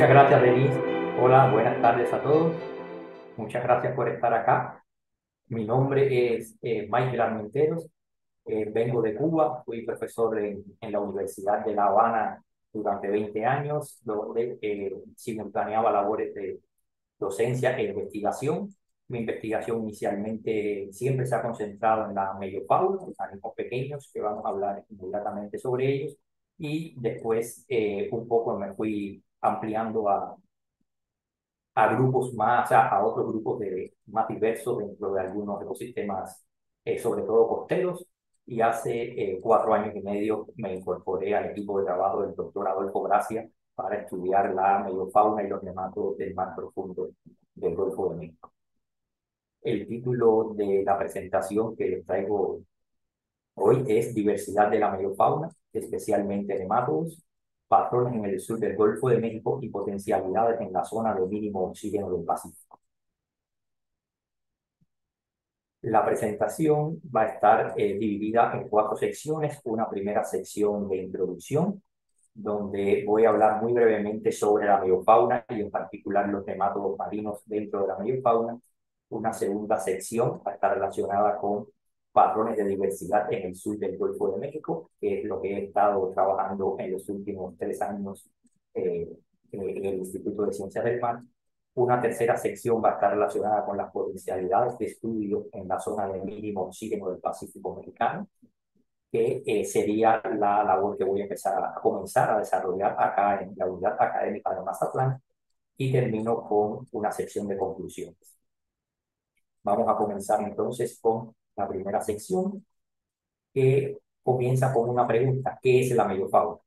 Muchas gracias, Denise. Hola, buenas tardes a todos. Muchas gracias por estar acá. Mi nombre es Michael Armenteros. Vengo de Cuba. Fui profesor en la Universidad de La Habana durante 20 años, donde simultaneaba labores de docencia e investigación. Mi investigación inicialmente siempre se ha concentrado en la meiofauna, los animales pequeños, que vamos a hablar inmediatamente sobre ellos. Y después un poco me fui ampliando a grupos más, a otros grupos más diversos dentro de algunos ecosistemas, sobre todo costeros. Y hace 4 años y medio me incorporé al equipo de trabajo del doctor Adolfo Gracia para estudiar la meiofauna y los nematodos del mar profundo del Golfo de México. El título de la presentación que les traigo hoy es Diversidad de la meiofauna, especialmente nematodos, patrones en el sur del Golfo de México y potencialidades en la zona de mínimo oxígeno del Pacífico. La presentación va a estar dividida en 4 secciones. Una primera sección de introducción, donde voy a hablar muy brevemente sobre la meiofauna y en particular los nematodos marinos dentro de la meiofauna. Una segunda sección va a estar relacionada con patrones de diversidad en el sur del Golfo de México, que es lo que he estado trabajando en los últimos 3 años en el Instituto de Ciencias del Mar. Una tercera sección va a estar relacionada con las potencialidades de estudio en la zona de mínimo oxígeno del Pacífico mexicano, que sería la labor que voy a comenzar a desarrollar acá en la unidad académica de Mazatlán, y termino con una sección de conclusiones. Vamos a comenzar entonces con la primera sección, que comienza con una pregunta: ¿qué es la meiofauna?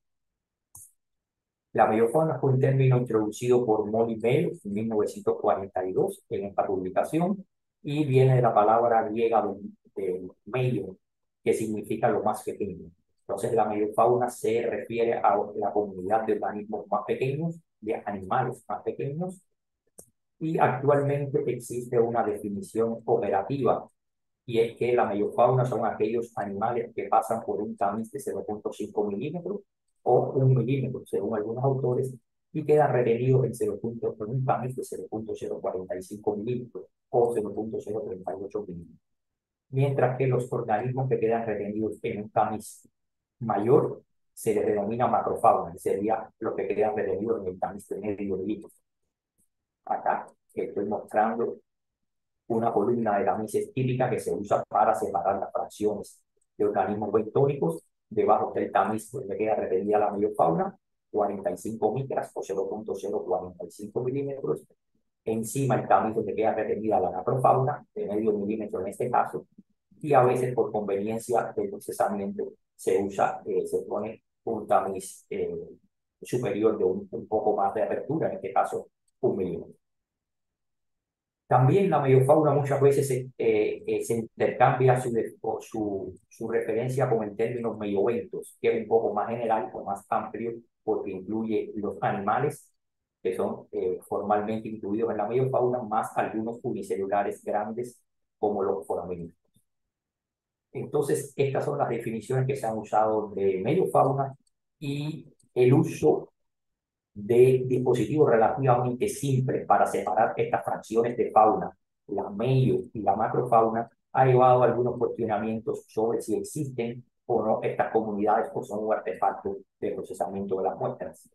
La meiofauna fue un término introducido por Molly Bell en 1942 en esta publicación, y viene de la palabra griega de meio, que significa lo más pequeño. Entonces, la meiofauna se refiere a la comunidad de organismos más pequeños, de animales más pequeños, y actualmente existe una definición operativa, y es que la meiofauna son aquellos animales que pasan por un tamiz de 0,5 milímetros o 1 milímetro, según algunos autores, y quedan retenidos en un tamiz de 0,045 milímetros o 0,038 milímetros. Mientras que los organismos que quedan retenidos en un tamiz mayor se les denomina macrofauna, que sería los que quedan retenidos en el tamiz de medio milímetro. Acá estoy mostrando una columna de la Mises típica que se usa para separar las fracciones de organismos bentónicos. Debajo del tamiz donde queda retenida la meiofauna, 45 micras o 0,045 milímetros. Encima el tamiz donde queda retenida la macrofauna, de medio milímetro en este caso. Y a veces, por conveniencia del procesamiento, se pone un tamiz superior de un poco más de apertura, en este caso 1 milímetro. También la meiofauna muchas veces se intercambia su referencia con el término meiobentos, que es un poco más general o más amplio, porque incluye los animales que son formalmente incluidos en la meiofauna, más algunos unicelulares grandes como los foraminíferos. Entonces, estas son las definiciones que se han usado de meiofauna, y el uso de dispositivos relativamente simples para separar estas fracciones de fauna, la meio y la macrofauna, ha llevado a algunos cuestionamientos sobre si existen o no estas comunidades o son un artefacto de procesamiento de las muestras.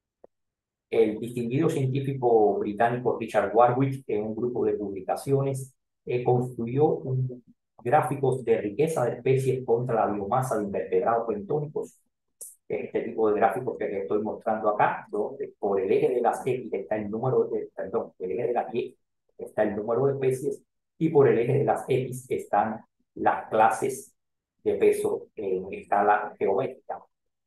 El distinguido científico británico Richard Warwick, en un grupo de publicaciones, construyó gráficos de riqueza de especies contra la biomasa de invertebrados bentónicos. Este tipo de gráficos que les estoy mostrando acá, donde por el eje de las X está el número el eje de las Y está el número de especies, y por el eje de las X están las clases de peso en escala geométrica.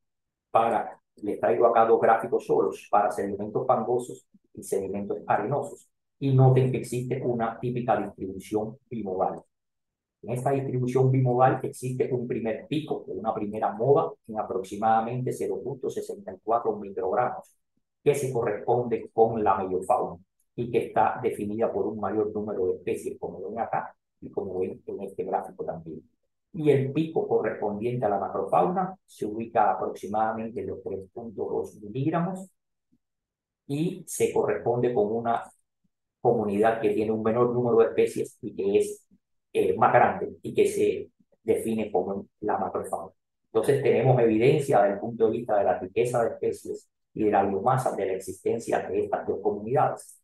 Les traigo acá 2 gráficos solos para sedimentos fangosos y sedimentos arenosos, y noten que existe una típica distribución bimodal. En esta distribución bimodal existe un primer pico, una primera moda en aproximadamente 0,64 microgramos, que se corresponde con la meiofauna y que está definida por un mayor número de especies, como ven acá y como ven en este gráfico también. Y el pico correspondiente a la macrofauna se ubica aproximadamente en los 3,2 miligramos, y se corresponde con una comunidad que tiene un menor número de especies y que es más grande y que se define como la macrofauna. Entonces tenemos evidencia desde el punto de vista de la riqueza de especies y de la biomasa de la existencia de estas dos comunidades.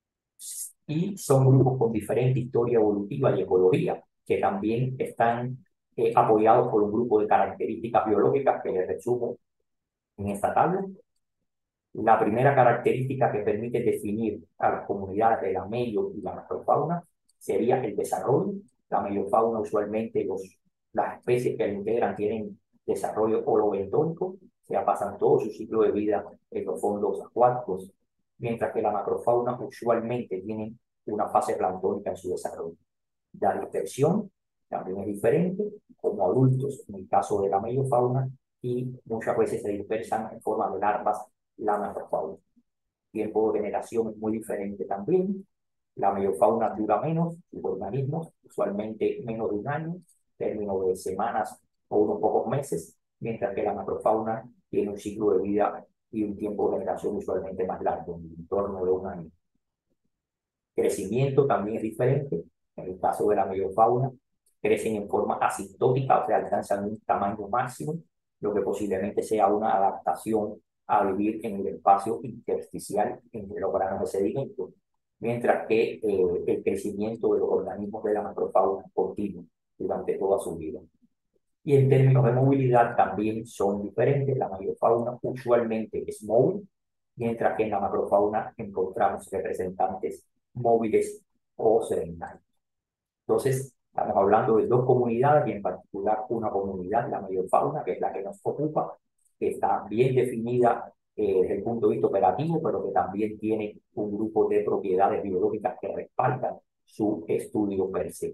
Y son grupos con diferente historia evolutiva y ecología, que también están apoyados por un grupo de características biológicas que les resumo en esta tabla. La primera característica que permite definir a las comunidades de la medio y la macrofauna sería el desarrollo. La meiofauna usualmente las especies que la integran tienen desarrollo holobentónico, o sea, pasan todo su ciclo de vida en los fondos acuáticos, mientras que la macrofauna usualmente tiene una fase planctónica en su desarrollo. La dispersión también es diferente, como adultos en el caso de la meiofauna, y muchas veces se dispersan en forma de larvas la macrofauna. Tiempo de generación es muy diferente también. La meiofauna dura menos, sus organismos, usualmente menos de un año, término de semanas o unos pocos meses, mientras que la macrofauna tiene un ciclo de vida y un tiempo de generación usualmente más largo, en torno de un año. Crecimiento también es diferente. En el caso de la meiofauna, crecen en forma asintótica, o sea, alcanzan un tamaño máximo, lo que posiblemente sea una adaptación a vivir en el espacio intersticial entre los granos de sedimento, mientras que el crecimiento de los organismos de la macrofauna es continuo durante toda su vida. Y en términos de movilidad también son diferentes. La meiofauna usualmente es móvil, mientras que en la macrofauna encontramos representantes móviles o sedentarios. Entonces, estamos hablando de dos comunidades y en particular una comunidad, la meiofauna, que es la que nos ocupa, que está bien definida desde el punto de vista operativo, pero que también tiene un grupo de propiedades biológicas que respaldan su estudio per se.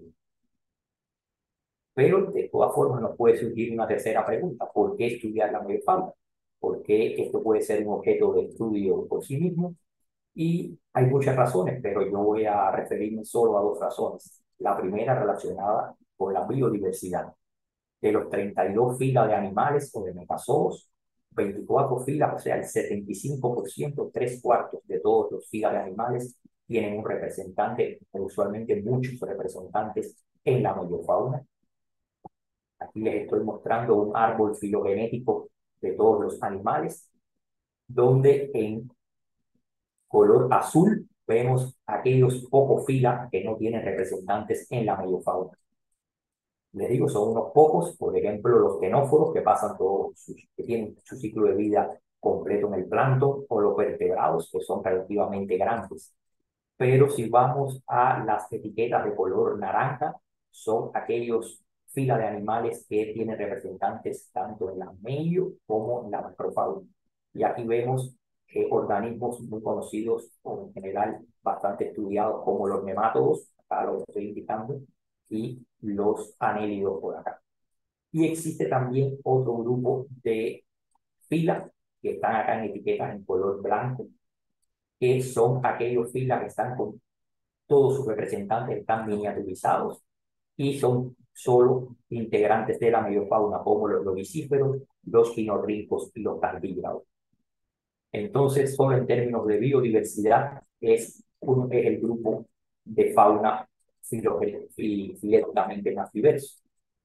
Pero de todas formas nos puede surgir una tercera pregunta: ¿por qué estudiar la meiofauna? ¿Por qué esto puede ser un objeto de estudio por sí mismo? Y hay muchas razones, pero yo voy a referirme solo a dos razones. La primera relacionada con la biodiversidad. De los 32 filas de animales o de metazoos, 24 filas, o sea, el 75%, tres cuartos de todos los filas de animales tienen un representante, o usualmente muchos representantes en la meiofauna. Aquí les estoy mostrando un árbol filogenético de todos los animales, donde en color azul vemos aquellos pocos filas que no tienen representantes en la meiofauna. Les digo, son unos pocos, por ejemplo, los ctenóforos que pasan que tienen su ciclo de vida completo en el plancton, o los vertebrados que son relativamente grandes. Pero si vamos a las etiquetas de color naranja, son aquellos filas de animales que tienen representantes tanto en la medio como en la macrofauna. Y aquí vemos organismos muy conocidos o en general bastante estudiados como los nemátodos, acá lo estoy indicando, y los anélidos por acá. Y existe también otro grupo de filas que están acá en etiquetas en color blanco, que son aquellos filas que están con todos sus representantes están miniaturizados y son solo integrantes de la meiofauna, como los lobicíferos, los ginorrincos y los tardígrados. Entonces, solo en términos de biodiversidad es el grupo de fauna filéticamente más diverso.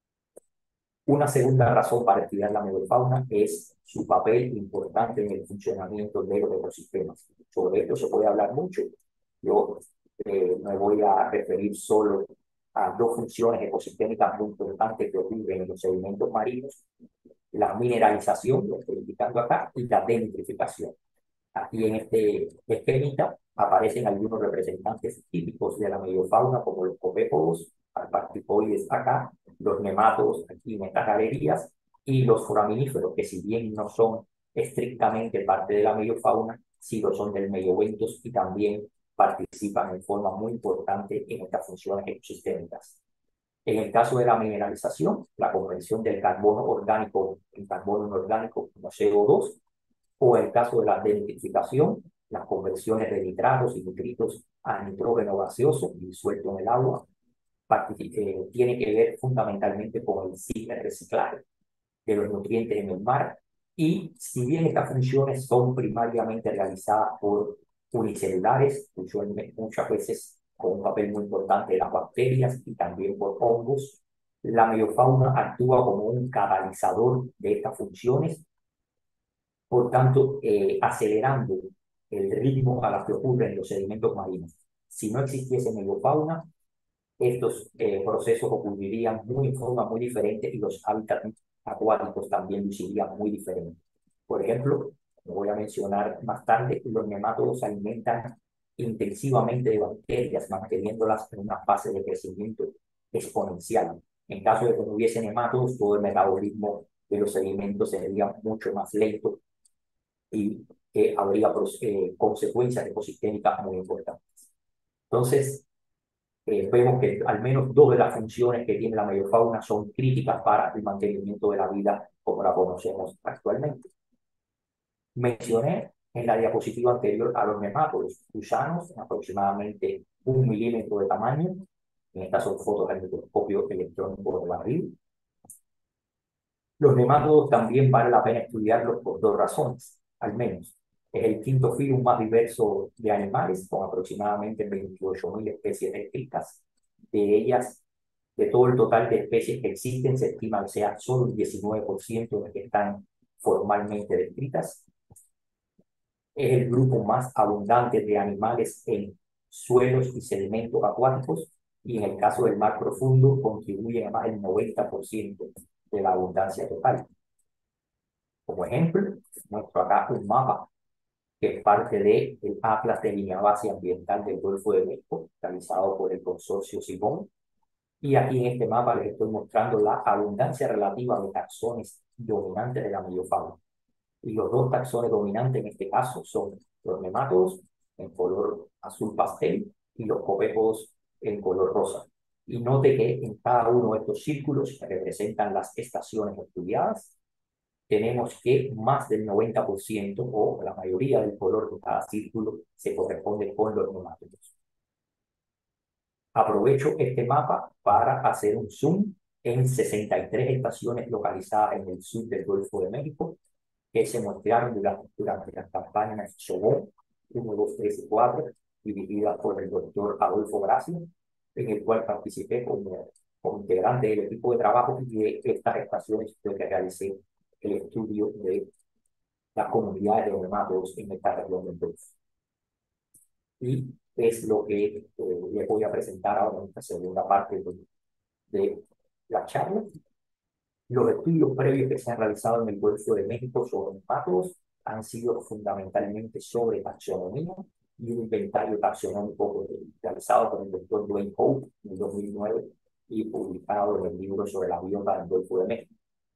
Una segunda razón para estudiar la meiofauna es su papel importante en el funcionamiento de los ecosistemas. Sobre esto se puede hablar mucho. Yo me voy a referir solo a dos funciones ecosistémicas muy importantes que ocurren en los sedimentos marinos: la mineralización, lo estoy indicando acá, y la denitrificación. Aquí en este esquemita aparecen algunos representantes típicos de la meiofauna, como los copépodos, alparticoides acá, los nemátodos aquí en estas galerías, y los foraminíferos, que si bien no son estrictamente parte de la meiofauna, sí lo son del meiobentos y también participan en forma muy importante en estas funciones ecosistémicas. En el caso de la mineralización, la conversión del carbono orgánico en carbono inorgánico como CO2, o en el caso de la denitrificación, las conversiones de nitratos y nitritos a nitrógeno gaseoso disuelto en el agua, tiene que ver fundamentalmente con el ciclo de reciclaje de los nutrientes en el mar Y si bien estas funciones son primariamente realizadas por unicelulares, muchas veces con un papel muy importante de las bacterias y también por hongos, la meiofauna actúa como un catalizador de estas funciones, por tanto, acelerando el ritmo a las que ocurren los sedimentos marinos. Si no existiese meiofauna, estos procesos ocurrirían en forma muy diferente y los hábitats acuáticos también lucirían muy diferentes. Por ejemplo, como voy a mencionar más tarde, los nemátodos se alimentan intensivamente de bacterias, manteniéndolas en una fase de crecimiento exponencial. En caso de que no hubiese nemátodos, todo el metabolismo de los sedimentos sería mucho más lento y habría consecuencias ecosistémicas muy importantes. Entonces, vemos que al menos dos de las funciones que tiene la meiofauna son críticas para el mantenimiento de la vida como la conocemos actualmente. Mencioné en la diapositiva anterior a los nemátodos gusanos, en aproximadamente 1 milímetro de tamaño. En estas son fotos al microscopio electrónico de barril. Los nemátodos también vale la pena estudiarlos por dos razones, al menos. Es el quinto filum más diverso de animales, con aproximadamente 28.000 especies descritas. De ellas, de todo el total de especies que existen, se estima que sea solo el 19% de que están formalmente descritas. Es el grupo más abundante de animales en suelos y sedimentos acuáticos, y en el caso del mar profundo contribuye a más del 90% de la abundancia total. Como ejemplo, muestro acá un mapa que es parte del Atlas de Línea Base Ambiental del Golfo de México, realizado por el consorcio SIBON. Y aquí en este mapa les estoy mostrando la abundancia relativa de taxones dominantes de la meiofauna. Y los dos taxones dominantes en este caso son los nemátodos en color azul pastel y los copépodos en color rosa. Y note que en cada uno de estos círculos que representan las estaciones estudiadas, tenemos que más del 90% o la mayoría del color de cada círculo se corresponde con los nemátodos. Aprovecho este mapa para hacer un zoom en 63 estaciones localizadas en el sur del Golfo de México que se mostraron durante las campañas SOGON 1, 2, 3 y 4, dirigidas por el doctor Adolfo Gracia, en el cual participé como integrante del equipo de trabajo y de estas estaciones fue que realicé el estudio de las comunidades de nemátodos en esta región del Golfo. Y es lo que les voy a presentar ahora en esta segunda parte de la charla. Los estudios previos que se han realizado en el Golfo de México sobre nemátodos han sido fundamentalmente sobre taxonomía y un inventario taxonómico realizado por el doctor Dwayne Hope en el 2009 y publicado en el libro sobre la biota del Golfo de México.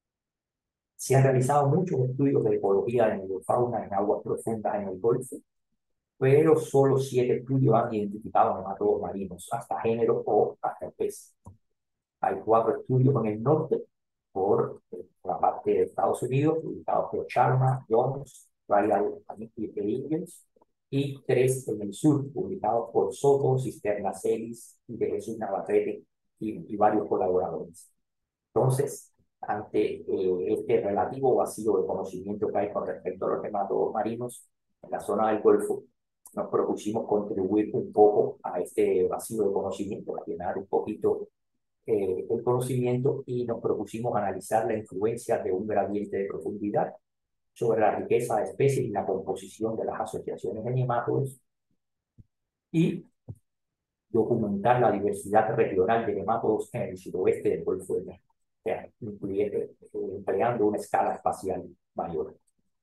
Se han realizado muchos estudios de ecología de meiofauna en aguas profundas en el Golfo, pero solo 7 estudios han identificado nemátodos marinos, hasta género o hasta especie. Hay 4 estudios en el norte, por la parte de Estados Unidos, publicados por Sharma, Jones, Ryan y Engels, y 3 en el sur, publicados por Soto, Cisterna Celis y de Jesús Navarrete y varios colaboradores. Entonces, ante este relativo vacío de conocimiento que hay con respecto a los nemátodos marinos en la zona del Golfo, nos propusimos contribuir un poco a este vacío de conocimiento, a llenar un poquito el conocimiento y nos propusimos analizar la influencia de un gradiente de profundidad sobre la riqueza de especies y la composición de las asociaciones de nemátodos y documentar la diversidad regional de nemátodos en el suroeste del Golfo de México, o sea, empleando una escala espacial mayor.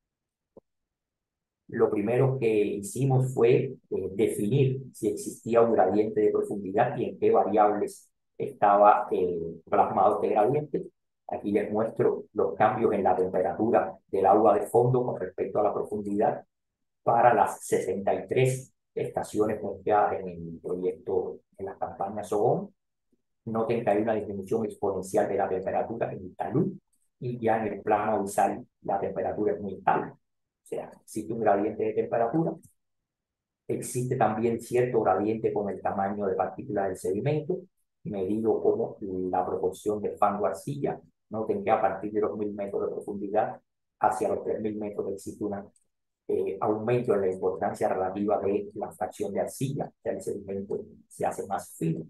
Lo primero que hicimos fue definir si existía un gradiente de profundidad y en qué variables estaba plasmado este gradiente. Aquí les muestro los cambios en la temperatura del agua de fondo con respecto a la profundidad para las 63 estaciones muestreadas en el proyecto, en las campañas SOGON. Noten que hay una disminución exponencial de la temperatura en el talud y ya en el plano abisal la temperatura es muy alta. O sea, existe un gradiente de temperatura, existe también cierto gradiente con el tamaño de partículas del sedimento, medido como la proporción de fango-arcilla. Noten que a partir de los 1000 metros de profundidad hacia los 3.000 metros existe un aumento en la importancia relativa de la fracción de arcilla, ya el sedimento se hace más fino.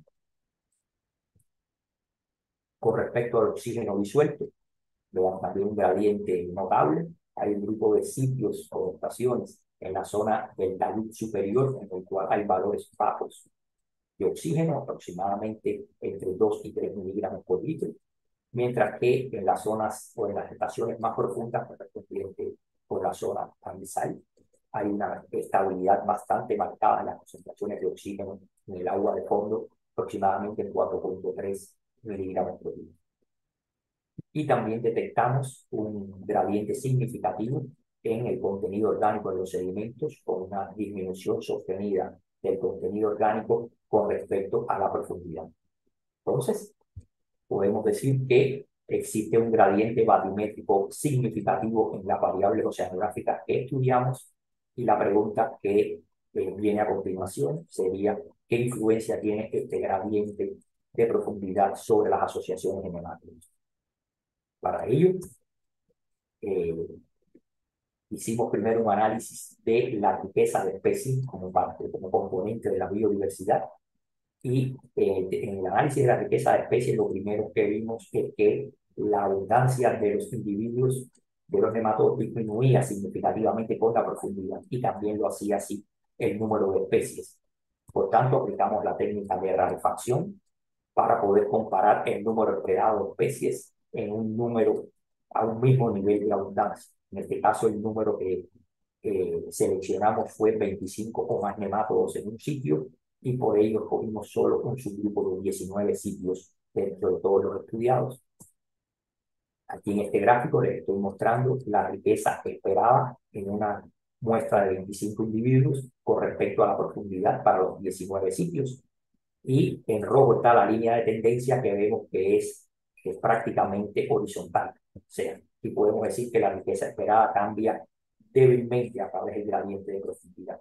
Con respecto al oxígeno disuelto, vean también un gradiente notable. Hay un grupo de sitios o estaciones en la zona del talud superior en el cual hay valores bajos de oxígeno, aproximadamente entre 2 y 3 miligramos por litro, mientras que en las zonas o en las estaciones más profundas, correspondiente por la zona abisal, hay una estabilidad bastante marcada en las concentraciones de oxígeno en el agua de fondo, aproximadamente 4.3 miligramos por litro. Y también detectamos un gradiente significativo en el contenido orgánico de los sedimentos, con una disminución sostenida del contenido orgánico con respecto a la profundidad. Entonces, podemos decir que existe un gradiente batimétrico significativo en las variables oceanográficas que estudiamos, y la pregunta que viene a continuación sería: ¿qué influencia tiene este gradiente de profundidad sobre las asociaciones en hemáticos? Para ello, hicimos primero un análisis de la riqueza de especies como parte, como componente de la biodiversidad. Y en el análisis de la riqueza de especies, lo primero que vimos es que la abundancia de los individuos de los nematodos disminuía significativamente con la profundidad, y también lo hacía así el número de especies. Por tanto, aplicamos la técnica de rarefacción para poder comparar el número esperado de especies en un número a un mismo nivel de abundancia. En este caso, el número que seleccionamos fue 25 o más nemátodos en un sitio, y por ello escogimos solo un subgrupo de 19 sitios dentro de todos los estudiados. Aquí en este gráfico les estoy mostrando la riqueza esperada en una muestra de 25 individuos con respecto a la profundidad para los 19 sitios. Y en rojo está la línea de tendencia que vemos que es prácticamente horizontal. O sea, y podemos decir que la riqueza esperada cambia débilmente a través del gradiente de profundidad.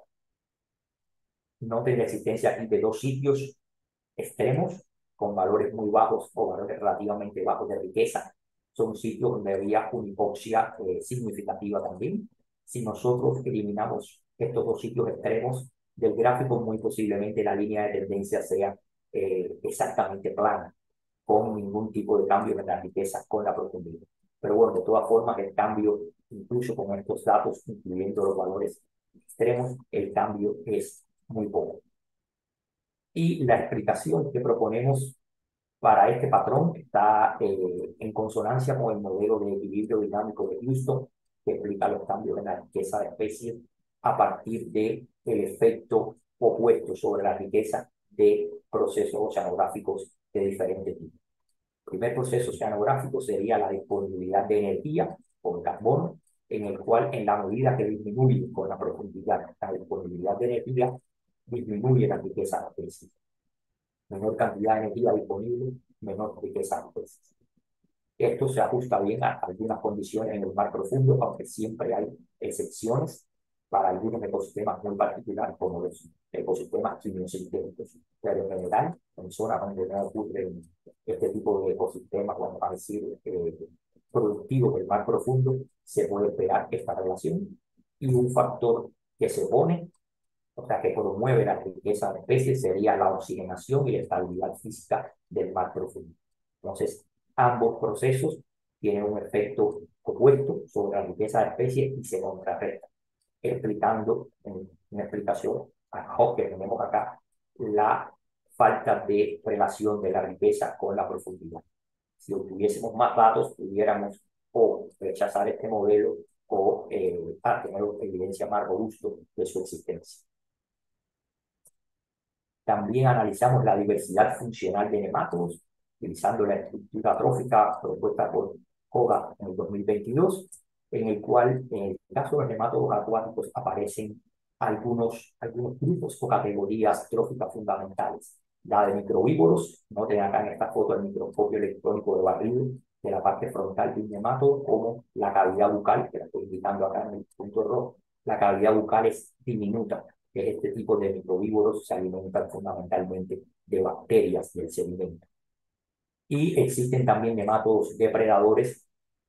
Noten la existencia aquí de dos sitios extremos con valores muy bajos o valores relativamente bajos de riqueza. Son sitios donde había una hipoxia significativa también. Si nosotros eliminamos estos dos sitios extremos del gráfico, muy posiblemente la línea de tendencia sea exactamente plana, con ningún tipo de cambio en la riqueza con la profundidad. Pero bueno, de todas formas, el cambio, incluso con estos datos, incluyendo los valores extremos, el cambio es muy poco. Y la explicación que proponemos para este patrón está en consonancia con el modelo de equilibrio dinámico de Houston, que explica los cambios en la riqueza de especies a partir del efecto opuesto sobre la riqueza de procesos oceanográficos de diferentes tipos. El primer proceso oceanográfico sería la disponibilidad de energía por carbono, en el cual, en la medida que disminuye con la profundidad la disponibilidad de energía, disminuye la riqueza de especies. Menor cantidad de energía disponible, menor riqueza de especies. Esto se ajusta bien a algunas condiciones en el mar profundo, aunque siempre hay excepciones para algunos ecosistemas muy particulares, como los ecosistemas quimiosintéticos. Pero en general, en zonas donde no ocurre este tipo de ecosistemas, vamos a decir, productivos del mar profundo, se puede esperar esta relación. Y un factor que se opone, o sea, que promueve la riqueza de especies, sería la oxigenación y la estabilidad física del mar profundo. Entonces, ambos procesos tienen un efecto opuesto sobre la riqueza de especies y se contrarrestan, explicando en una explicación ad hoc que tenemos acá la falta de relación de la riqueza con la profundidad. Si obtuviésemos más datos, pudiéramos o rechazar este modelo o tener evidencia más robusta de su existencia. También analizamos la diversidad funcional de nemátodos, utilizando la estructura trófica propuesta por Koga en el 2022, en el cual, en el caso de los nemátodos acuáticos, aparecen algunos grupos o categorías tróficas fundamentales. La de microvívoros, noten acá en esta foto el microscopio electrónico de barrido de la parte frontal de un nemátodo, como la cavidad bucal, que la estoy indicando acá en el punto rojo. La cavidad bucal es diminuta, que este tipo de microvívoros se alimentan fundamentalmente de bacterias del sedimento. Y existen también nemátodos depredadores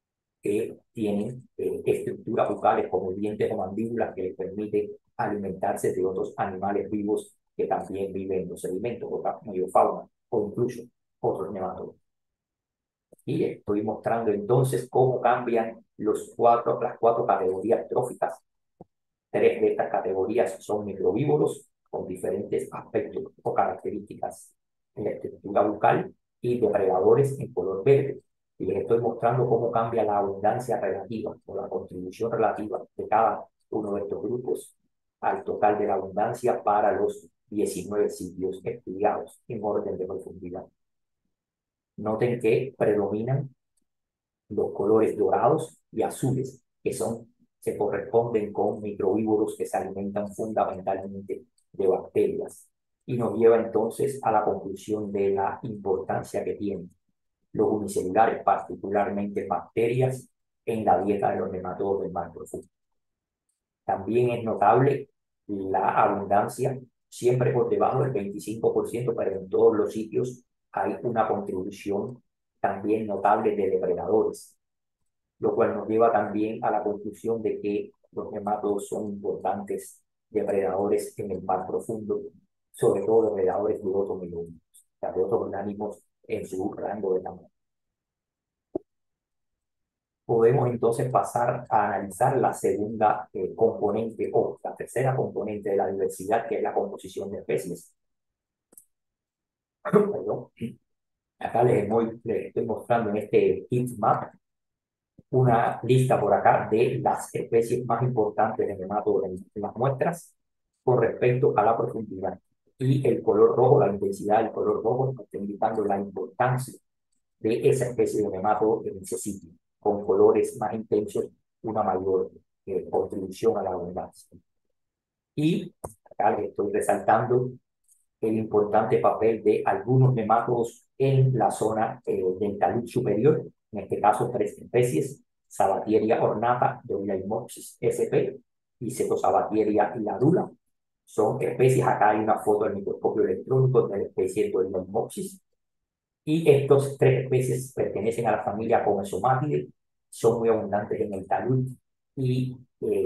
que tienen estructuras bucales como dientes o mandíbulas que les permite alimentarse de otros animales vivos que también viven en los sedimentos, otra meiofauna o incluso otros nematodos. Y estoy mostrando entonces cómo cambian las cuatro categorías tróficas. Tres de estas categorías son microvívoros con diferentes aspectos o características en la estructura bucal y depredadores en color verde. Y les estoy mostrando cómo cambia la abundancia relativa o la contribución relativa de cada uno de estos grupos al total de la abundancia para los 19 sitios estudiados en orden de profundidad. Noten que predominan los colores dorados y azules, que se corresponden con microvívoros que se alimentan fundamentalmente de bacterias. Y nos lleva entonces a la conclusión de la importancia que tienen los unicelulares, particularmente bacterias, en la dieta de los nematodos del mar profundo. También es notable la abundancia, siempre por debajo del 25%, pero en todos los sitios hay una contribución también notable de depredadores, lo cual nos lleva también a la conclusión de que los nematodos son importantes depredadores en el mar profundo, sobre todo depredadores de otros organismos, o sea, de otros organismos en su rango de tamaño. Podemos entonces pasar a analizar la segunda componente o la tercera componente de la diversidad, que es la composición de especies. Perdón. Acá les estoy mostrando en este heat map una lista por acá de las especies más importantes de nematodos en las muestras con respecto a la profundidad. Y el color rojo, la intensidad del color rojo, está indicando la importancia de esa especie de nematodo en ese sitio. Con colores más intensos, una mayor contribución a la abundancia. Y acá les estoy resaltando el importante papel de algunos nematodos en la zona del talud superior, en este caso tres especies: Sabatiera ornata, Dorylaemoxis sp, y Cetosabatiera hiladula. Son especies, acá hay una foto del microscopio electrónico de la especie Dorylaemoxis, y estas tres especies pertenecen a la familia Comezomatidae, son muy abundantes en el talud, y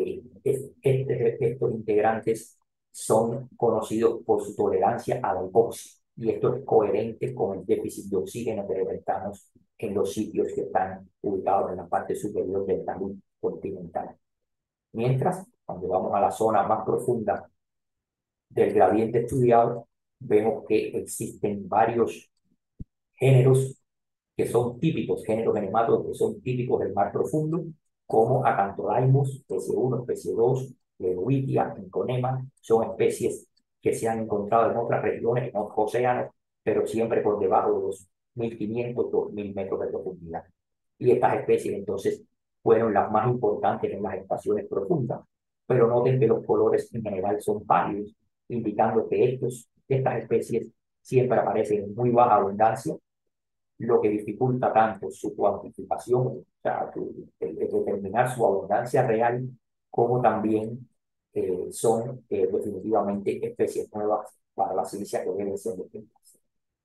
estos integrantes son conocidos por su tolerancia a la hipoxia, y esto es coherente con el déficit de oxígeno que detectamos en los sitios que están ubicados en la parte superior del talud continental. Mientras, cuando vamos a la zona más profunda del gradiente estudiado, vemos que existen varios géneros que son típicos, géneros de nematodos que son típicos del mar profundo, como Acantholaemus, especie 1, especie 2, Ledoitia, Inconema. Son especies que se han encontrado en otras regiones, en otros océanos, pero siempre por debajo de los 1.500, 2.000 metros de profundidad. Y estas especies entonces fueron las más importantes en las estaciones profundas. Pero noten que los colores en general son pálidos, indicando que estas especies siempre aparecen en muy baja abundancia, lo que dificulta tanto su cuantificación, o sea, el determinar su abundancia real, como también son definitivamente especies nuevas para la ciencia que deben ser definidas.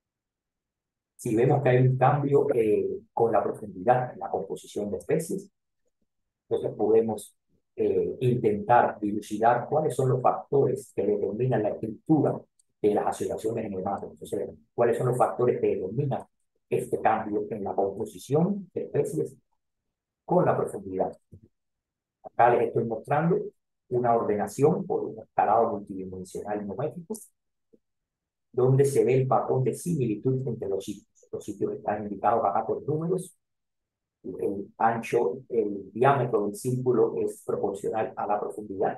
Si vemos que hay un cambio con la profundidad en la composición de especies, entonces podemos intentar dilucidar cuáles son los factores que determinan la estructura de las asociaciones en nematodos. Entonces, cuáles son los factores que determinan este cambio en la composición de especies con la profundidad. Acá les estoy mostrando una ordenación por un escalado multidimensional numérico, donde se ve el patrón de similitud entre los sitios. Los sitios están indicados acá por números. El ancho, el diámetro del círculo es proporcional a la profundidad.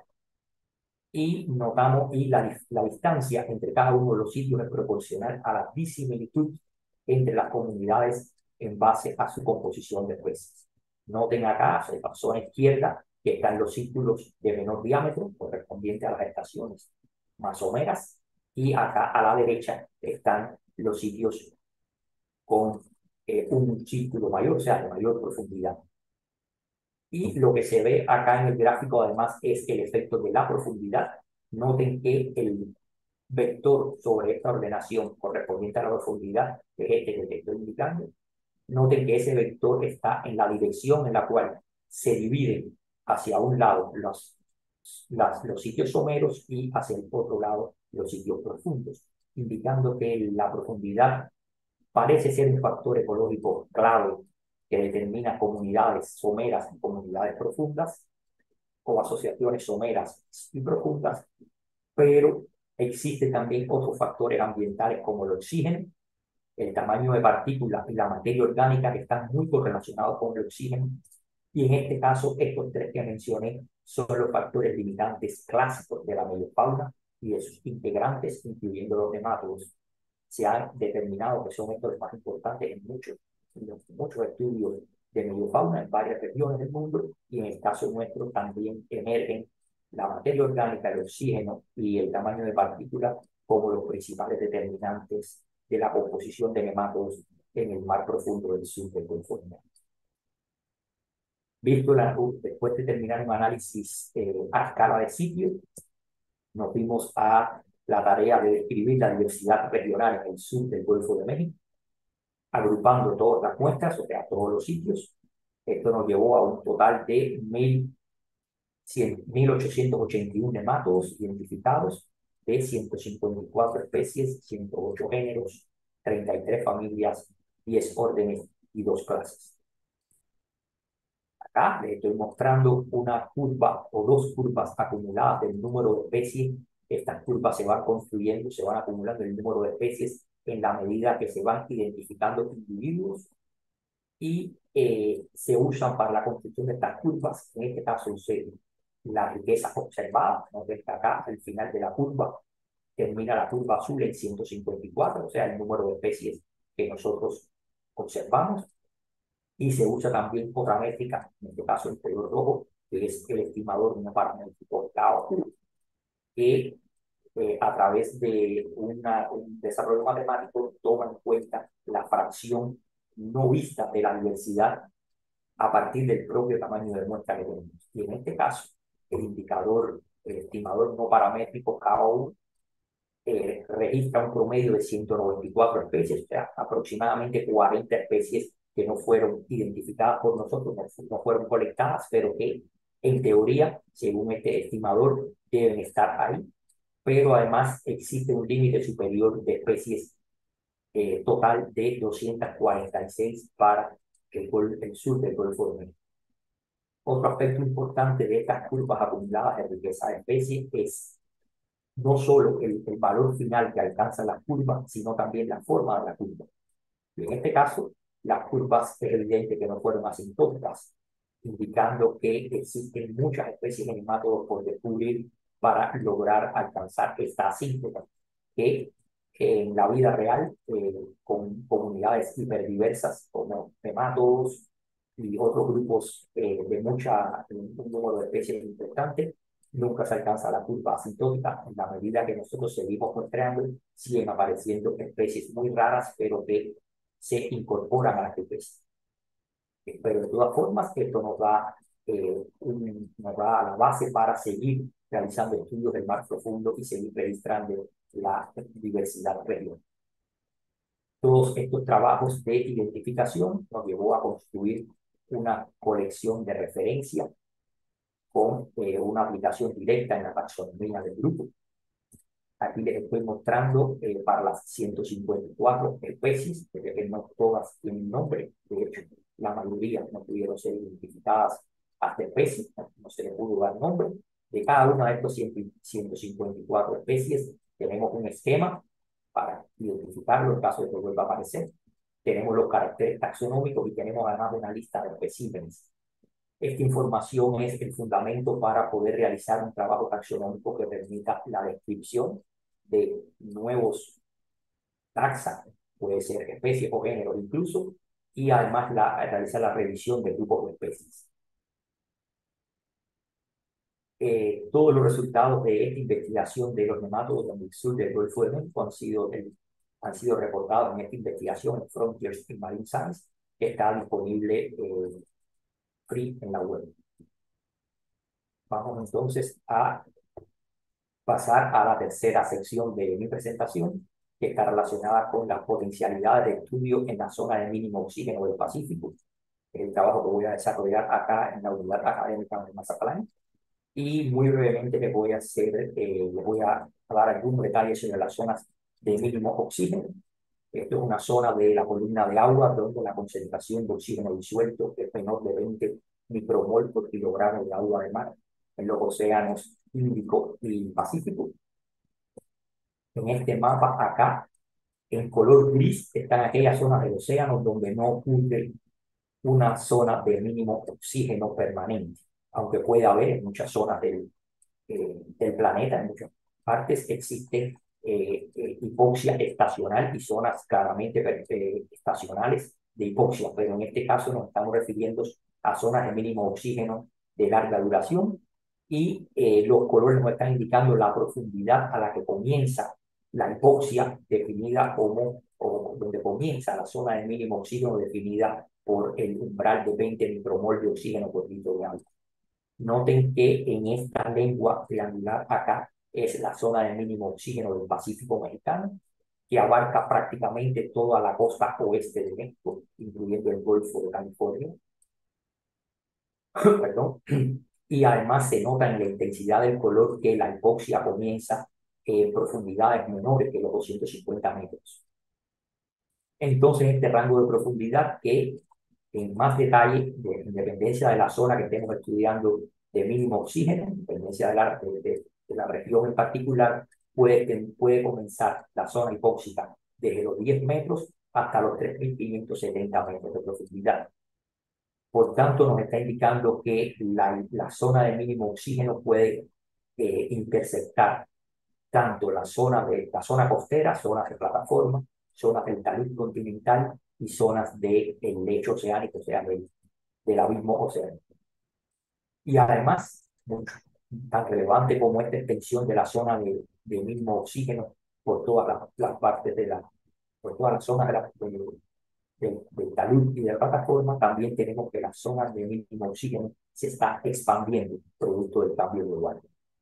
Y notamos, y la distancia entre cada uno de los sitios es proporcional a la disimilitud entre las comunidades en base a su composición de especies. Noten acá, en la zona izquierda, que están los círculos de menor diámetro, correspondientes a las estaciones más someras, y acá a la derecha están los sitios con un círculo mayor, o sea, de mayor profundidad. Y lo que se ve acá en el gráfico, además, es el efecto de la profundidad. Noten que el vector sobre esta ordenación correspondiente a la profundidad, que es este que te estoy indicando, Noten que ese vector está en la dirección en la cual se dividen hacia un lado los sitios someros y hacia el otro lado los sitios profundos, indicando que la profundidad parece ser un factor ecológico clave que determina comunidades someras y comunidades profundas o asociaciones someras y profundas, pero existen también otros factores ambientales como el oxígeno, el tamaño de partículas y la materia orgánica que están muy correlacionados con el oxígeno. Y en este caso, estos tres que mencioné son los factores limitantes clásicos de la meiofauna y de sus integrantes, incluyendo los nematodos. Se han determinado que son estos los más importantes en muchos estudios de meiofauna en varias regiones del mundo, y en el caso nuestro también emergen la materia orgánica, el oxígeno y el tamaño de partículas como los principales determinantes de la composición de nematodos en el mar profundo del sur del Golfo de México. Después de terminar un análisis a escala de sitio, nos fuimos a la tarea de describir la diversidad regional en el sur del Golfo de México, agrupando todas las muestras, o sea, todos los sitios. Esto nos llevó a un total de 1.881 nematodos identificados de 154 especies, 108 géneros, 33 familias, 10 órdenes y 2 clases. Acá les estoy mostrando una curva o dos curvas acumuladas del número de especies. Estas curvas se van construyendo, se van acumulando el número de especies en la medida que se van identificando individuos y se usan para la construcción de estas curvas. En este caso, la riqueza observada, ¿no? Desde acá, al final de la curva, termina la curva azul en 154, o sea, el número de especies que nosotros observamos. Y se usa también otra métrica, en este caso el color rojo, que es el estimador no paramétrico KO, que a través de un desarrollo matemático toma en cuenta la fracción no vista de la diversidad a partir del propio tamaño de muestra que tenemos. Y en este caso, el estimador no paramétrico KO registra un promedio de 194 especies, o sea, aproximadamente 40 especies que no fueron identificadas por nosotros, no fueron colectadas, pero que en teoría, según este estimador, deben estar ahí. Pero además existe un límite superior de especies total de 246 para el sur del Golfo de México. Otro aspecto importante de estas curvas acumuladas de riqueza de especies es no solo el valor final que alcanza la curva, sino también la forma de la curva. Y en este caso, las curvas es evidente que no fueron asintóticas, indicando que existen muchas especies de nemátodos por descubrir para lograr alcanzar esta asíntota, que en la vida real, con comunidades hiperdiversas como nemátodos y otros grupos un número de especies importante, nunca se alcanza la curva asintótica. En la medida que nosotros seguimos muestreando, siguen apareciendo especies muy raras, pero que se incorporan a la especie. Pero de todas formas, esto nos da la base para seguir realizando estudios del mar profundo y seguir registrando la diversidad regional. Todos estos trabajos de identificación nos llevó a construir una colección de referencia con una aplicación directa en la taxonomía del grupo. Aquí les estoy mostrando para las 154 especies, que no todas tienen nombre, de hecho, la mayoría no pudieron ser identificadas hasta especies, no se les pudo dar nombre. De cada una de estas 154 especies tenemos un esquema para identificarlo en caso de que vuelva a aparecer. Tenemos los caracteres taxonómicos y tenemos además una lista de especímenes. Esta información es el fundamento para poder realizar un trabajo taxonómico que permita la descripción de nuevos taxa, puede ser especies o géneros incluso, y además realizar la revisión de grupos de especies. Todos los resultados de esta investigación de los nemátodos en el sur del Golfo de México han sido reportados en esta investigación en Frontiers in Marine Science, que está disponible free en la web. Vamos entonces a pasar a la tercera sección de mi presentación, que está relacionada con las potencialidades de estudio en la zona de mínimo oxígeno del Pacífico, el trabajo que voy a desarrollar acá en la unidad académica de Mazatlán. Y muy brevemente les voy a dar algunos detalles sobre las zonas de mínimo oxígeno. Esto es una zona de la columna de agua donde la concentración de oxígeno disuelto es menor de 20 micromol por kilogramo de agua de mar en los océanos Índico y Pacífico. En este mapa acá, en color gris, están aquellas zonas del océano donde no ocurre una zona de mínimo oxígeno permanente, aunque puede haber en muchas zonas del planeta, en muchas partes existe hipoxia estacional y zonas claramente estacionales de hipoxia, pero en este caso nos estamos refiriendo a zonas de mínimo oxígeno de larga duración y los colores nos están indicando la profundidad a la que comienza la hipoxia definida como, o donde comienza la zona de mínimo oxígeno definida por el umbral de 20 micromol de oxígeno por litro de agua. Noten que en esta lengua triangular acá es la zona de mínimo oxígeno del Pacífico mexicano, que abarca prácticamente toda la costa oeste de México, incluyendo el Golfo de California. Perdón. Y además se nota en la intensidad del color que la hipoxia comienza en profundidades menores que los 250 metros. Entonces, este rango de profundidad que en más detalle, en dependencia de la zona que estemos estudiando de mínimo oxígeno, en dependencia de la región en particular, puede comenzar la zona hipóxica desde los 10 metros hasta los 3.570 metros de profundidad. Por tanto, nos está indicando que la zona de mínimo oxígeno puede interceptar tanto la zona costera, zonas de plataforma, zonas del talud continental y zonas del lecho oceánico, o sea, del abismo oceánico. Y además, tan relevante como esta extensión de la zona de mínimo oxígeno por todas las partes por todas las zonas del talud y de la plataforma, también tenemos que las zonas de mínimo oxígeno se están expandiendo producto del cambio global.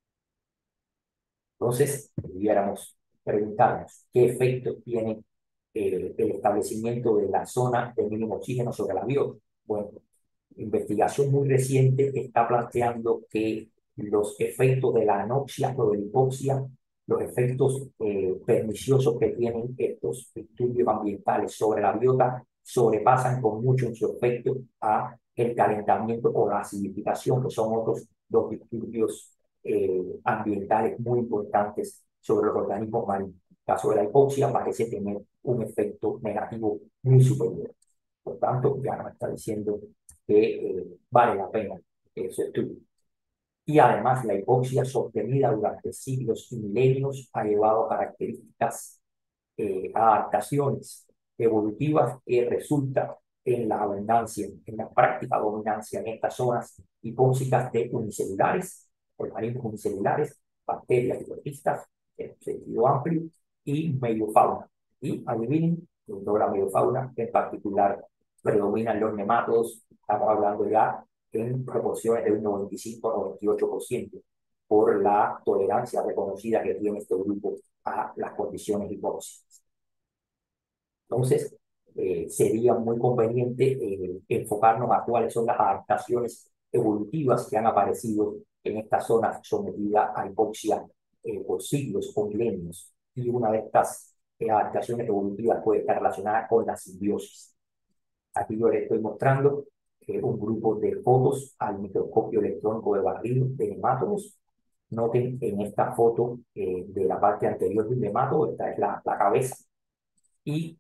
Entonces, debiéramos preguntarnos qué efecto tiene el establecimiento de la zona de mínimo oxígeno sobre la biota. Bueno, investigación muy reciente está planteando que los efectos de la anoxia o de la hipoxia, los efectos perniciosos que tienen estos estudios ambientales sobre la biota, sobrepasan con mucho en su efecto a el calentamiento o la acidificación, que son otros dos disturbios ambientales muy importantes sobre los organismos marinos. En el caso de la hipoxia parece tener un efecto negativo muy superior. Por tanto, ya nos está diciendo que vale la pena ese estudio. Y además, la hipoxia sostenida durante siglos y milenios ha llevado a características, adaptaciones evolutivas que resultan en la abundancia, en la práctica dominancia en estas zonas hipóxicas de unicelulares, organismos unicelulares, bacterias y protistas, en sentido amplio, y mediofauna. Y adivinen, dentro de la mediofauna en particular predominan los nemátodos, estamos hablando ya en proporciones de un 95-98% por la tolerancia reconocida que tiene este grupo a las condiciones hipóxicas. Entonces, sería muy conveniente enfocarnos a cuáles son las adaptaciones evolutivas que han aparecido en estas zonas sometidas a hipoxia por siglos o milenios. Y una de estas adaptaciones evolutivas puede estar relacionada con la simbiosis. Aquí yo les estoy mostrando un grupo de fotos al microscopio electrónico de barrido de nemátodos. Noten en esta foto de la parte anterior de un nemátodo, esta es la cabeza, y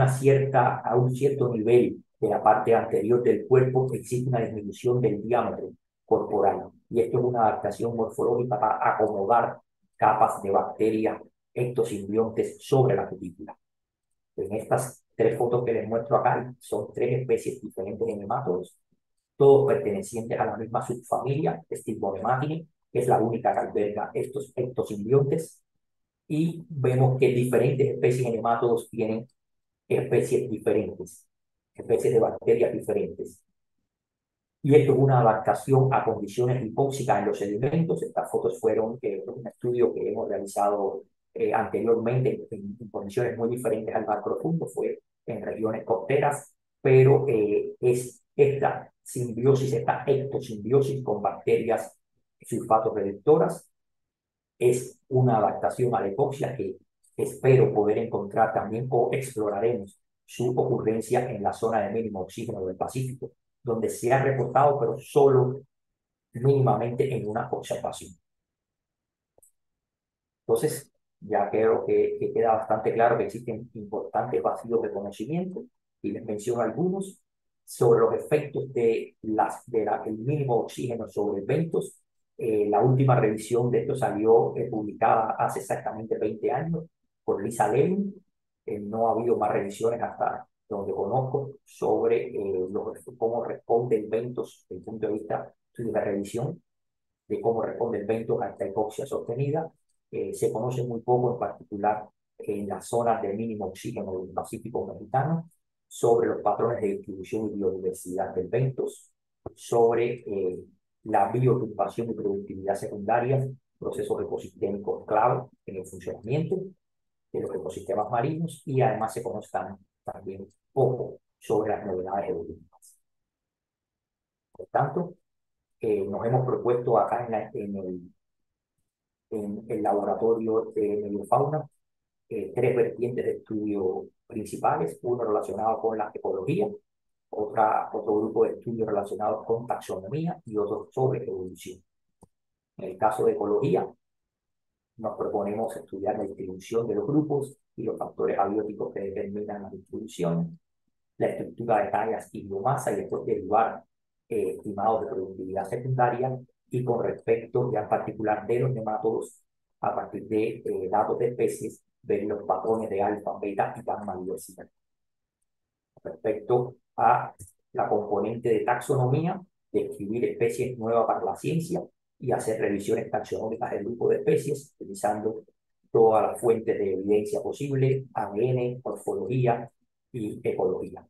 a un cierto nivel de la parte anterior del cuerpo existe una disminución del diámetro corporal. Y esto es una adaptación morfológica para acomodar capas de bacterias ectosimbiontes sobre la cutícula. En estas tres fotos que les muestro acá son tres especies diferentes de nemátodos, todos pertenecientes a la misma subfamilia, Stigmonematinae, que es la única que alberga estos ectosimbiontes. Y vemos que diferentes especies de nemátodos tienen especies diferentes, especies de bacterias diferentes. Y esto es una adaptación a condiciones hipóxicas en los sedimentos. Estas fotos fueron un estudio que hemos realizado anteriormente en condiciones muy diferentes al mar profundo, fue en regiones costeras, pero es esta simbiosis, esta ectosimbiosis con bacterias sulfato reductoras, es una adaptación a la hipoxia que espero poder encontrar también o exploraremos su ocurrencia en la zona de mínimo oxígeno del Pacífico, donde se ha reportado, pero solo mínimamente en una observación. Entonces, ya creo que queda bastante claro que existen importantes vacíos de conocimiento y les menciono algunos sobre los efectos el mínimo oxígeno sobre eventos. La última revisión de esto salió publicada hace exactamente 20 años por Lisa Levin. No ha habido más revisiones hasta donde conozco sobre cómo responden eventos desde el punto de vista de revisión de cómo responde el bentos a esta hipoxia sostenida. Se conoce muy poco, en particular en las zonas de mínimo oxígeno del Pacífico mexicano, sobre los patrones de distribución y biodiversidad del bentos, sobre la bioturbación y productividad secundaria, procesos ecosistémicos clave en el funcionamiento de los ecosistemas marinos, y además se conoce también poco sobre las novedades evolutivas. Por tanto, nos hemos propuesto acá en el laboratorio de mediofauna tres vertientes de estudio principales, uno relacionado con la ecología, otro grupo de estudios relacionados con taxonomía y otro sobre evolución. En el caso de ecología, nos proponemos estudiar la distribución de los grupos y los factores abióticos que determinan la distribución, la estructura de tallas y biomasa y después derivar estimados de productividad secundaria y con respecto ya en particular de los nematodos a partir de datos de especies, ver los patrones de alfa, beta y gamma diversidad. Respecto a la componente de taxonomía, describir especies nuevas para la ciencia y hacer revisiones taxonómicas del grupo de especies, utilizando todas las fuentes de evidencia posible, ADN, morfología y ecología.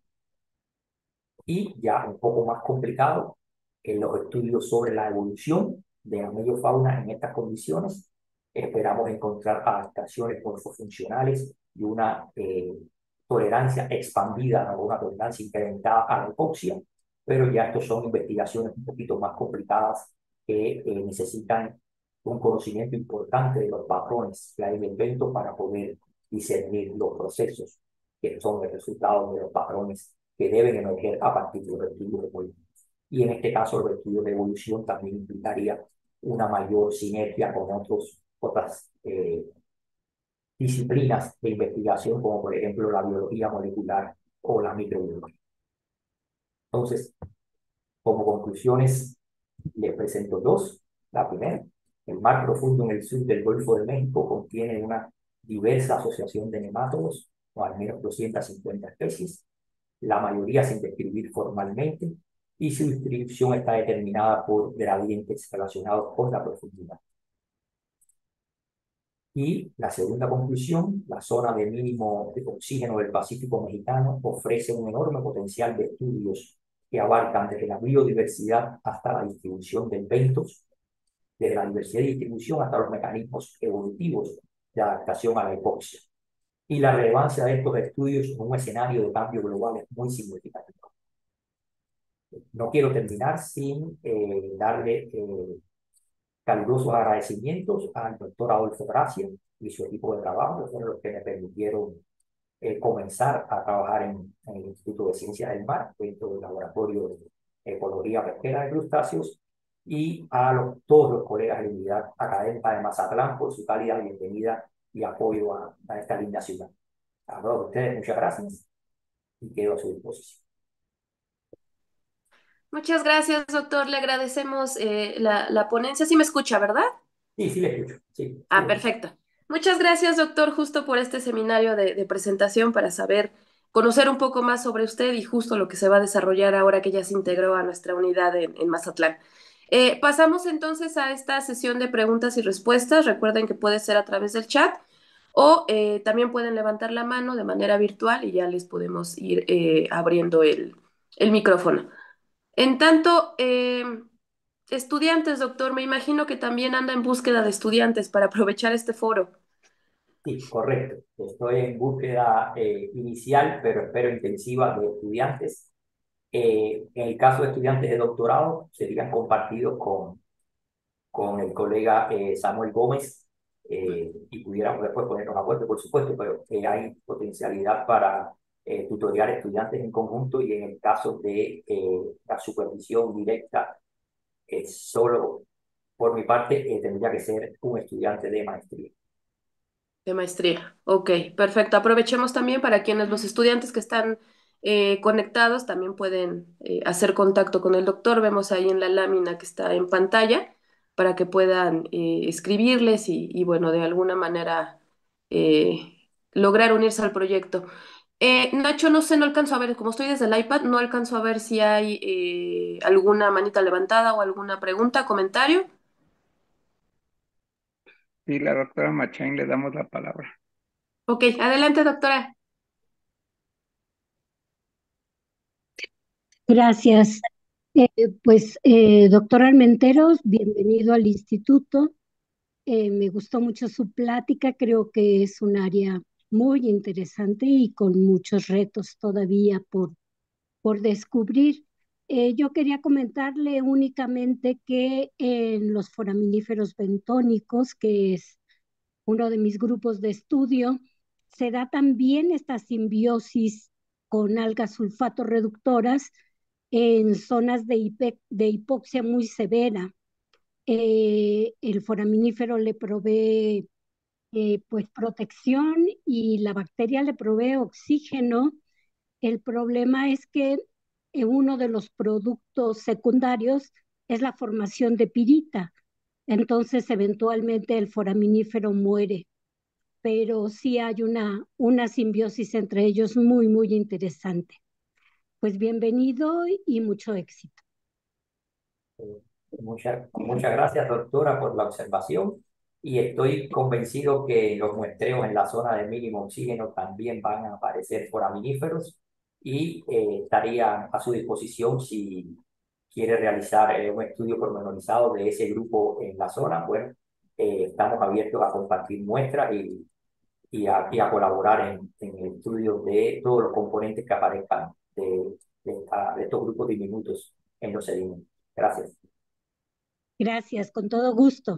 Y ya un poco más complicado, en los estudios sobre la evolución de la mediofauna en estas condiciones, esperamos encontrar adaptaciones morfofuncionales y una tolerancia expandida o una tolerancia incrementada a la hipoxia, pero ya estos son investigaciones un poquito más complicadas que necesitan un conocimiento importante de los patrones que hay en el evento para poder discernir los procesos que son el resultado de los patrones que deben emerger a partir de los estudios de evolución. Y en este caso, los estudios de evolución también implicaría una mayor sinergia con otras disciplinas de investigación, como por ejemplo la biología molecular o la microbiología. Entonces, como conclusiones, les presento dos. La primera, el mar profundo en el sur del Golfo de México contiene una diversa asociación de nemátodos, o al menos 250 especies, la mayoría sin describir formalmente, y su distribución está determinada por gradientes relacionados con la profundidad. Y la segunda conclusión, la zona de mínimo de oxígeno del Pacífico mexicano ofrece un enorme potencial de estudios que abarcan desde la biodiversidad hasta la distribución de eventos, desde la diversidad y distribución hasta los mecanismos evolutivos de adaptación a la hipoxia. Y la relevancia de estos estudios en un escenario de cambio global es muy significativa. No quiero terminar sin darle calurosos agradecimientos al doctor Adolfo Gracia y su equipo de trabajo, que fueron los que me permitieron comenzar a trabajar en el Instituto de Ciencias del Mar, dentro del Laboratorio de Ecología Pesquera de Crustáceos, y a todos los colegas de la unidad académica de Mazatlán por su cálida bienvenida y apoyo a esta linda ciudad. A todos ustedes, muchas gracias y quedo a su disposición. Muchas gracias, doctor. Le agradecemos la ponencia. Sí me escucha, ¿verdad? Sí, sí, le escucho. Sí, sí, Ah, perfecto. Muchas gracias, doctor, justo por este seminario de presentación para saber, conocer un poco más sobre usted y justo lo que se va a desarrollar ahora que ya se integró a nuestra unidad en Mazatlán. Pasamos entonces a esta sesión de preguntas y respuestas. Recuerden que puede ser a través del chat o también pueden levantar la mano de manera virtual y ya les podemos ir abriendo el micrófono. En tanto, estudiantes, doctor, me imagino que también anda en búsqueda de estudiantes para aprovechar este foro. Sí, correcto. Estoy en búsqueda inicial, pero espero intensiva de estudiantes. En el caso de estudiantes de doctorado, serían compartidos con el colega Samuel Gómez y pudiéramos después ponernos de acuerdo, por supuesto, pero hay potencialidad para tutoriar estudiantes en conjunto y en el caso de la supervisión directa, solo por mi parte, tendría que ser un estudiante de maestría. De maestría. Ok, perfecto. Aprovechemos también para quienes los estudiantes que están conectados también pueden hacer contacto con el doctor. Vemos ahí en la lámina que está en pantalla para que puedan escribirles y, bueno, de alguna manera lograr unirse al proyecto. Nacho, no sé, no alcanzo a ver, como estoy desde el iPad, no alcanzo a ver si hay alguna manita levantada o alguna pregunta, comentario. Y la doctora Machain le damos la palabra. Ok, adelante, doctora. Gracias. Doctor Armenteros, bienvenido al instituto. Me gustó mucho su plática, creo que es un área muy interesante y con muchos retos todavía por descubrir. Yo quería comentarle únicamente que en los foraminíferos bentónicos, que es uno de mis grupos de estudio, se da también esta simbiosis con algas sulfato reductoras en zonas de hipoxia muy severa. El foraminífero le provee pues protección y la bacteria le provee oxígeno. El problema es que uno de los productos secundarios es la formación de pirita. Entonces, eventualmente el foraminífero muere, pero sí hay una simbiosis entre ellos muy, muy interesante. Pues bienvenido y mucho éxito. Muchas gracias, doctora, por la observación y estoy convencido que los muestreos en la zona de mínimo oxígeno también van a aparecer foraminíferos y estaría a su disposición si quiere realizar un estudio pormenorizado de ese grupo en la zona. Bueno, estamos abiertos a compartir muestras y a colaborar en el estudio de todos los componentes que aparezcan de estos grupos diminutos en los sedimentos. Gracias. Gracias, con todo gusto.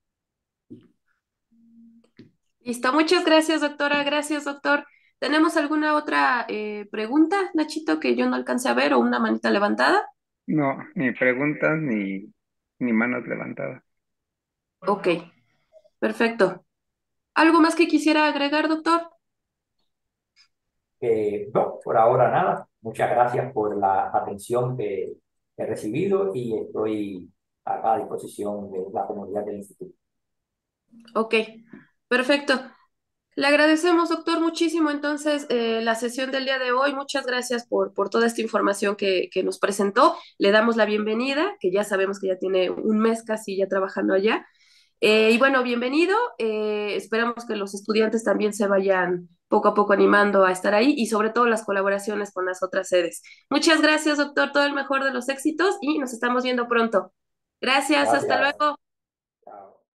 Listo, muchas gracias, doctora. Gracias, doctor. ¿Tenemos alguna otra pregunta, Nachito, que yo no alcance a ver o una manita levantada? No, ni preguntas ni manos levantadas. Ok, perfecto. ¿Algo más que quisiera agregar, doctor? No, por ahora nada. Muchas gracias por la atención que he recibido y estoy a disposición de la comunidad del instituto. Ok, perfecto. Le agradecemos, doctor, muchísimo entonces la sesión del día de hoy. Muchas gracias por toda esta información que nos presentó. Le damos la bienvenida, que ya sabemos que ya tiene un mes casi ya trabajando allá. Y bueno, bienvenido. Esperamos que los estudiantes también se vayan poco a poco animando a estar ahí y sobre todo las colaboraciones con las otras sedes. Muchas gracias, doctor. Todo el mejor de los éxitos y nos estamos viendo pronto. Gracias, hasta Gracias. luego.